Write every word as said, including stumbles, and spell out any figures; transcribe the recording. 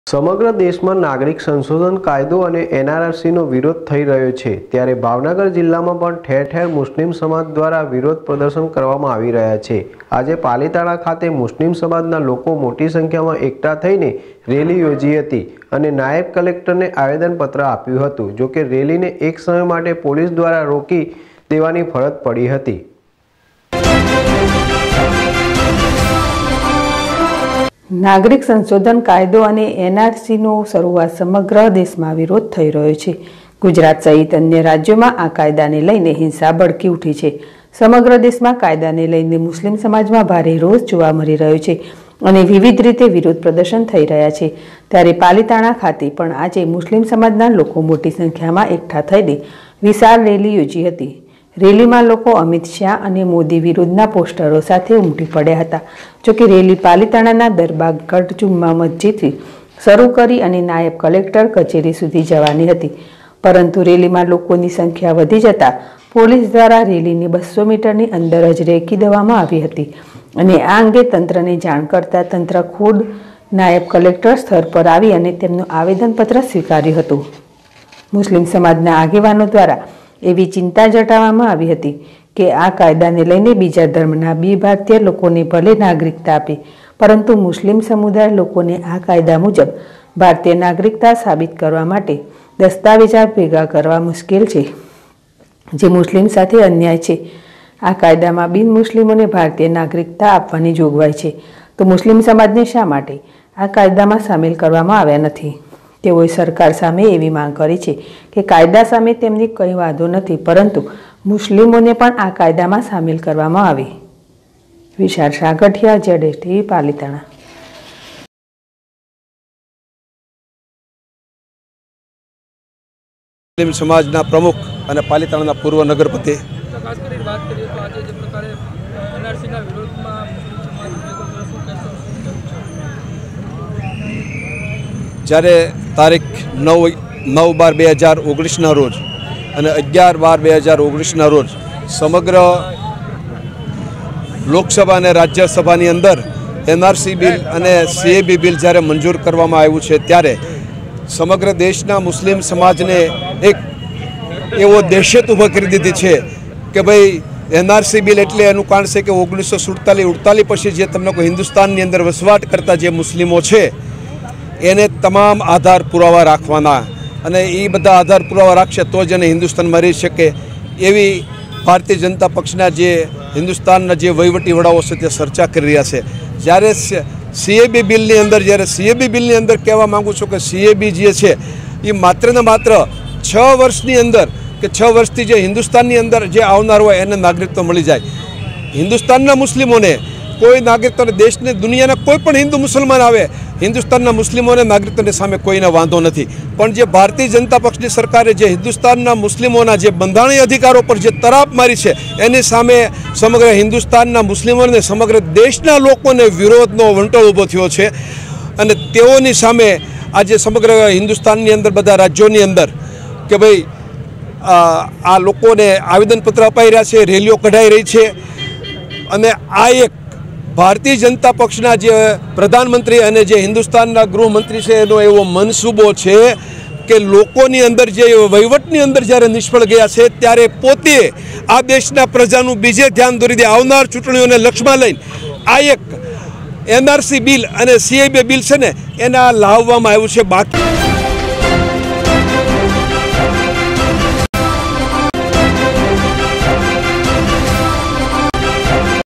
સમગ્ર દેશમાં નાગરિક સંશોધન કાયદો અને એનઆરસીનો વિરોધ થઈ રહ્યો છે, ત્યારે ભાવનગર જિલ્લામાં પણ ઠેર ઠેર મુસ્લિમ સમાજ દ્વારા વિરોધ પ્રદર્શન કરવામાં આવી રહ્યા છે। આજે પાલીતાણા ખાતે મુસ્લિમ સમાજના લોકો મોટી સંખ્યામાં એકઠા થઈને રેલી યોજી હતી અને નાયબ કલેક્ટરને આવેદનપત્ર આપ્યું હતું। જો કે રેલીને એક સમય માટે પોલીસ દ્વારા રોકી દેવાની ફરજ પડી હતી। નાગરિક સંશોધન કાયદો અને એનઆરસીનો શરૂઆત સમગ્ર દેશમાં વિરોધ થઈ રહ્યો છે। ગુજરાત સહિત અન્ય રાજ્યોમાં આ કાયદાને લઈને હિંસા ભડકી ઉઠી છે। સમગ્ર દેશમાં કાયદાને લઈને મુસ્લિમ સમાજમાં ભારે રોષ જોવા મળી રહ્યો છે અને વિવિધ રીતે વિરોધ પ્રદર્શન થઈ રહ્યા છે। ત્યારે પાલીતાણા ખાતે પણ આજે મુસ્લિમ સમાજના લોકો મોટી સંખ્યામાં એકઠા થઈને વિશાળ રેલી યોજી હતી। રેલીમાં લોકો અમિત શાહ અને મોદી વિરુદ્ધના પોસ્ટરો સાથે ઉમટી પડ્યા હતા। જોકે રેલી પાલીતાણાના દરબારગઢ જુમ્મા મસ્જિદથી શરૂ કરી અને નાયબ કલેક્ટર કચેરી સુધી જવાની હતી, પરંતુ રેલીમાં લોકોની સંખ્યા વધી જતા પોલીસ દ્વારા રેલીને બસો મીટરની અંદર જ રેકી દેવામાં આવી હતી અને આ અંગે તંત્રને જાણ કરતા તંત્ર ખુદ નાયબ કલેક્ટર સ્તર પર આવી અને તેમનું આવેદનપત્ર સ્વીકાર્યું હતું। મુસ્લિમ સમાજના આગેવાનો દ્વારા એવી ચિંતા જતાવવામાં આવી હતી કે આ કાયદાને લઈને બીજા ધર્મના બે ભારતીય લોકોને ભલે નાગરિકતા આપે, પરંતુ મુસ્લિમ સમુદાય લોકોને આ કાયદા મુજબ ભારતીય નાગરિકતા સાબિત કરવા માટે દસ્તાવેજા ભેગા કરવા મુશ્કેલ છે, જે મુસ્લિમ સાથે અન્યાય છે। આ કાયદામાં બિન મુસ્લિમોને ભારતીય નાગરિકતા આપવાની જોગવાઈ છે, તો મુસ્લિમ સમાજને શા માટે આ કાયદામાં સામેલ કરવામાં આવ્યા નથી? તેઓએ સરકાર સામે એવી માંગ કરી છે કે કાયદા સામે તેમની કંઈ વાંધો નથી, પરંતુ મુસ્લિમોને પણ આ કાયદામાં સામેલ કરવામાં આવે। વિશાળ સાગઠિયા, જેડેશ ટીવી, પાલીતાણા। મુસ્લિમ સમાજના પ્રમુખ અને પાલીતાણાના પૂર્વ નગરપતિ જ્યારે તારીખ નવ નવ બાર બે હજાર ઓગણીસના રોજ અને અગિયાર બાર બે હજાર ઓગણીસના રોજ સમગ્ર લોકસભા અને રાજ્યસભાની અંદર એનઆરસી બિલ અને સીએબી બિલ જ્યારે મંજૂર કરવામાં આવ્યું છે, ત્યારે સમગ્ર દેશના મુસ્લિમ સમાજને એક એવો દહેશત ઊભો કરી દીધી છે કે ભાઈ એનઆરસી બિલ એટલે એનું કારણ છે કે ઓગણીસો સુડતાલીસ ઉડતાલીસ પછી જે તમને કોઈ હિન્દુસ્તાનની અંદર વસવાટ કરતા જે મુસ્લિમો છે એને તમામ આધાર પુરાવા રાખવાના, અને એ બધા આધાર પુરાવા રાખશે તો જ એને હિન્દુસ્તાનમાં રહી શકે એવી ભારતીય જનતા પક્ષના જે હિન્દુસ્તાનના જે વહીવટી વડાઓ છે તે ચર્ચા કરી રહ્યા છે। જ્યારે સીએબી બિલની અંદર જ્યારે સીએબી બિલની અંદર કહેવા માગું છું કે સીએબી જે છે એ માત્ર ને માત્ર છ વર્ષની અંદર કે છ વર્ષથી જે હિન્દુસ્તાનની અંદર જે આવનાર હોય એને નાગરિકત્વ મળી જાય। હિન્દુસ્તાનના મુસ્લિમોને કોઈ નાગરિકત્વ, દેશને દુનિયાના કોઈ પણ હિન્દુ મુસલમાન આવે, હિન્દુસ્તાનના મુસ્લિમોને નાગરિકત્વની સામે કોઈને વાંધો નથી, પણ જે ભારતીય જનતા પક્ષની સરકારે જે હિન્દુસ્તાનના મુસ્લિમોના જે બંધારણીય અધિકારો પર જે તરાપ મારી છે એની સામે સમગ્ર હિન્દુસ્તાનના મુસ્લિમોને સમગ્ર દેશના લોકોને વિરોધનો વંટોળ ઊભો થયો છે। અને તેઓની સામે આજે સમગ્ર હિન્દુસ્તાનની અંદર બધા રાજ્યોની અંદર કે ભાઈ આ લોકોને આવેદનપત્ર અપાઈ રહ્યા છે, રેલીઓ કઢાઈ રહી છે, અને આ એક ભારતીય જનતા પક્ષના જે પ્રધાનમંત્રી અને જે હિન્દુસ્તાનના ગૃહમંત્રી છે એનો એવો મનસૂબો છે કે લોકોની અંદર જે વહીવટની અંદર જ્યારે નિષ્ફળ ગયા છે ત્યારે પોતે આ દેશના પ્રજાનું બીજે ધ્યાન દોરી દે આવનાર ચૂંટણીઓને લક્ષ્યમાં લઈને આ એક એનઆરસી બિલ અને સીએબી બિલ છે ને એના લાવવામાં આવ્યું છે। બાકી